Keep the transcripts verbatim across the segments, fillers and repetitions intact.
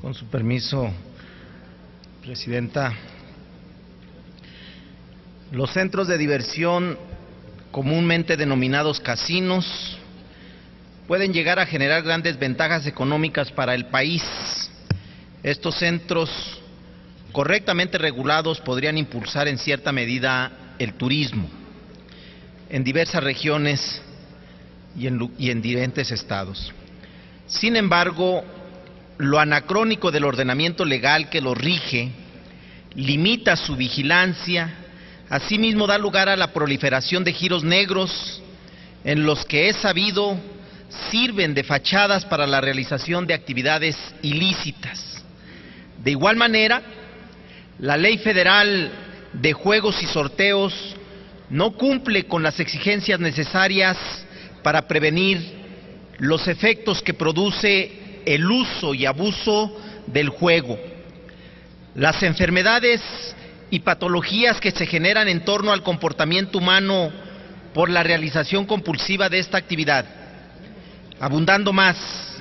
Con su permiso, Presidenta. Los centros de diversión, comúnmente denominados casinos, pueden llegar a generar grandes ventajas económicas para el país. Estos centros, correctamente regulados, podrían impulsar en cierta medida el turismo en diversas regiones y en, y en diferentes estados. Sin embargo, lo anacrónico del ordenamiento legal que lo rige limita su vigilancia, asimismo da lugar a la proliferación de giros negros en los que es sabido sirven de fachadas para la realización de actividades ilícitas. De igual manera, la Ley Federal de Juegos y Sorteos no cumple con las exigencias necesarias para prevenir los efectos que produce el uso y abuso del juego. Las enfermedades y patologías que se generan en torno al comportamiento humano por la realización compulsiva de esta actividad. Abundando más,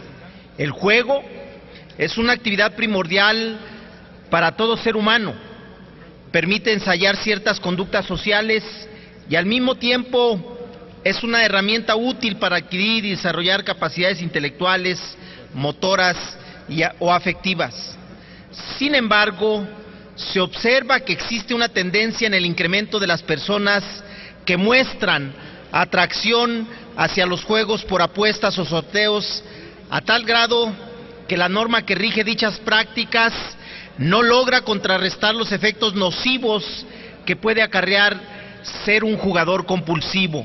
el juego es una actividad primordial para todo ser humano. Permite ensayar ciertas conductas sociales y al mismo tiempo es una herramienta útil para adquirir y desarrollar capacidades intelectuales, motoras y, o afectivas. Sin embargo, se observa que existe una tendencia en el incremento de las personas que muestran atracción hacia los juegos por apuestas o sorteos, a tal grado que la norma que rige dichas prácticas no logra contrarrestar los efectos nocivos que puede acarrear ser un jugador compulsivo.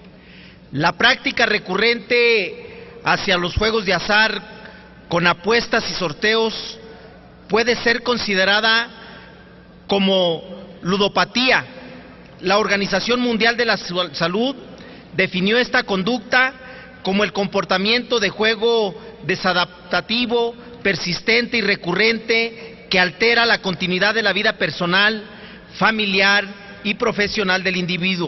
La práctica recurrente hacia los juegos de azar con apuestas y sorteos puede ser considerada como ludopatía. La Organización Mundial de la Salud definió esta conducta como el comportamiento de juego desadaptativo, persistente y recurrente que altera la continuidad de la vida personal, familiar y profesional del individuo.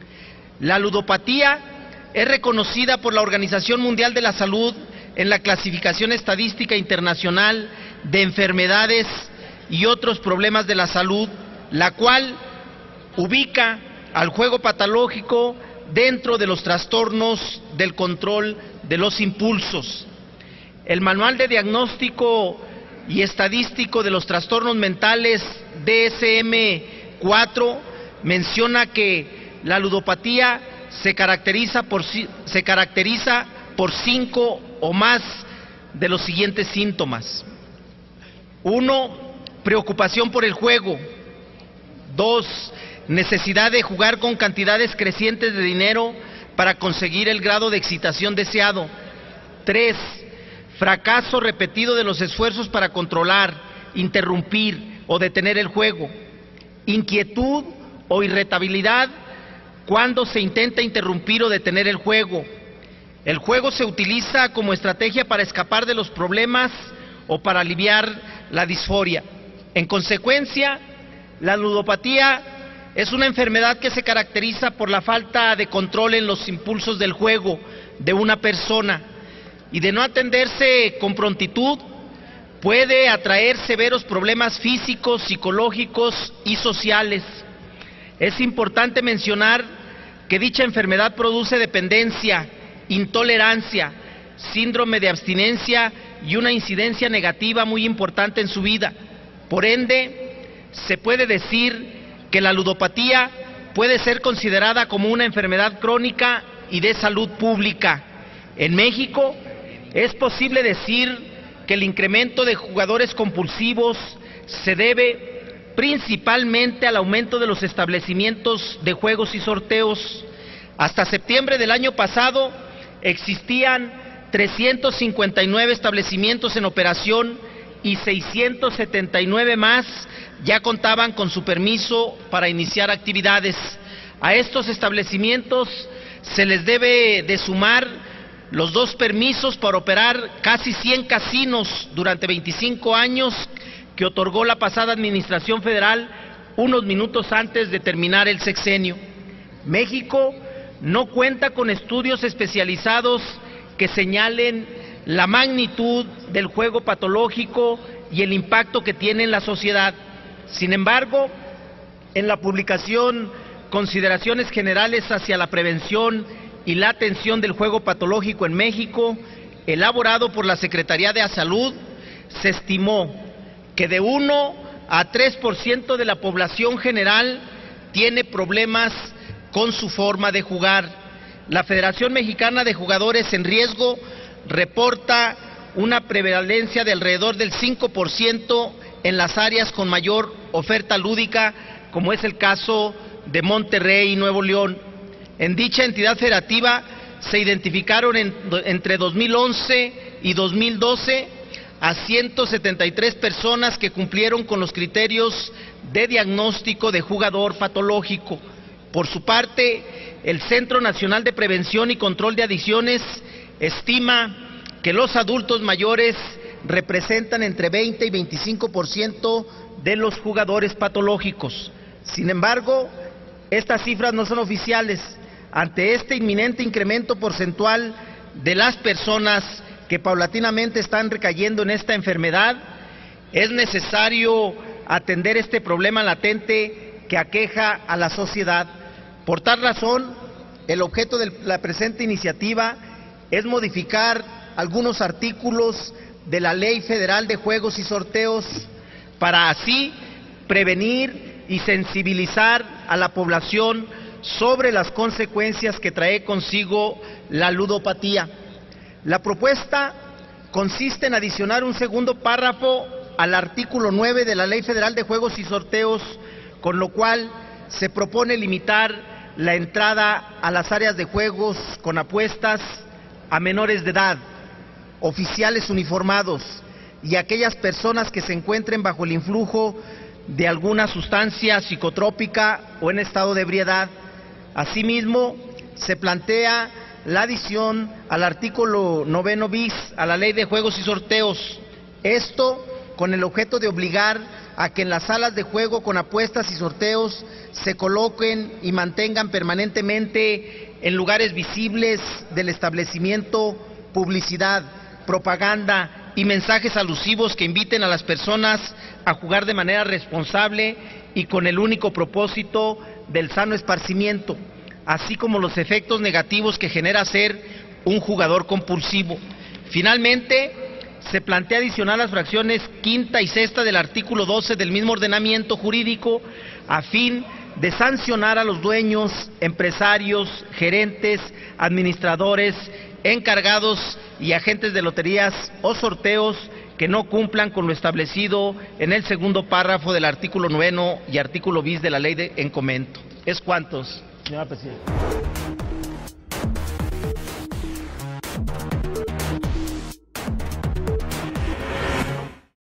La ludopatía es reconocida por la Organización Mundial de la Salud en la Clasificación Estadística Internacional de Enfermedades y otros problemas de la salud, la cual ubica al juego patológico dentro de los trastornos del control de los impulsos. El Manual de Diagnóstico y Estadístico de los Trastornos Mentales, D S M cuatro, menciona que la ludopatía se caracteriza por, se caracteriza por cinco o más de los siguientes síntomas. Uno, preocupación por el juego. Dos, necesidad de jugar con cantidades crecientes de dinero para conseguir el grado de excitación deseado. Tres, fracaso repetido de los esfuerzos para controlar, interrumpir o detener el juego. Inquietud o irritabilidad cuando se intenta interrumpir o detener el juego. El juego se utiliza como estrategia para escapar de los problemas o para aliviar la disforia. En consecuencia, la ludopatía es una enfermedad que se caracteriza por la falta de control en los impulsos del juego de una persona y de no atenderse con prontitud puede atraer severos problemas físicos, psicológicos y sociales. Es importante mencionar que dicha enfermedad produce dependencia, intolerancia, síndrome de abstinencia y una incidencia negativa muy importante en su vida. Por ende, se puede decir que la ludopatía puede ser considerada como una enfermedad crónica y de salud pública. En México, es posible decir que el incremento de jugadores compulsivos se debe principalmente al aumento de los establecimientos de juegos y sorteos. Hasta septiembre del año pasado existían trescientos cincuenta y nueve establecimientos en operación y seiscientos setenta y nueve más ya contaban con su permiso para iniciar actividades. A estos establecimientos se les debe de sumar los dos permisos para operar casi cien casinos durante veinticinco años que otorgó la pasada Administración Federal unos minutos antes de terminar el sexenio. México no cuenta con estudios especializados que señalen la magnitud del juego patológico y el impacto que tiene en la sociedad. Sin embargo, en la publicación Consideraciones Generales hacia la Prevención y la Atención del Juego Patológico en México, elaborado por la Secretaría de Salud, se estimó que de uno a tres por ciento de la población general tiene problemas con su forma de jugar. La Federación Mexicana de Jugadores en Riesgo reporta una prevalencia de alrededor del cinco por ciento en las áreas con mayor oferta lúdica, como es el caso de Monterrey y Nuevo León. En dicha entidad federativa se identificaron en, entre dos mil once y dos mil doce a ciento setenta y tres personas que cumplieron con los criterios de diagnóstico de jugador patológico. Por su parte, el Centro Nacional de Prevención y Control de Adicciones estima que los adultos mayores representan entre veinte y veinticinco por ciento de los jugadores patológicos. Sin embargo, estas cifras no son oficiales. Ante este inminente incremento porcentual de las personas que paulatinamente están recayendo en esta enfermedad, es necesario atender este problema latente que aqueja a la sociedad. Por tal razón, el objeto de la presente iniciativa es modificar algunos artículos de la Ley Federal de Juegos y Sorteos para así prevenir y sensibilizar a la población sobre las consecuencias que trae consigo la ludopatía. La propuesta consiste en adicionar un segundo párrafo al artículo nueve de la Ley Federal de Juegos y Sorteos, con lo cual se propone limitar la entrada a las áreas de juegos con apuestas a menores de edad, oficiales uniformados y aquellas personas que se encuentren bajo el influjo de alguna sustancia psicotrópica o en estado de ebriedad. Asimismo, se plantea la adición al artículo noveno bis a la Ley de Juegos y Sorteos, esto con el objeto de obligar a que en las salas de juego con apuestas y sorteos se coloquen y mantengan permanentemente en lugares visibles del establecimiento publicidad, propaganda y mensajes alusivos que inviten a las personas a jugar de manera responsable y con el único propósito del sano esparcimiento, así como los efectos negativos que genera ser un jugador compulsivo. Finalmente, se plantea adicionar las fracciones quinta y sexta del artículo doce del mismo ordenamiento jurídico a fin de sancionar a los dueños, empresarios, gerentes, administradores, encargados y agentes de loterías o sorteos que no cumplan con lo establecido en el segundo párrafo del artículo noveno y artículo bis de la ley de en comento. ¿Es cuántos, señora presidenta?